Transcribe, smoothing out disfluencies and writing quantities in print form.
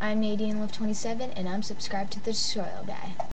I'm Nadine Love 27, and I'm subscribed to the Tutorial Guy.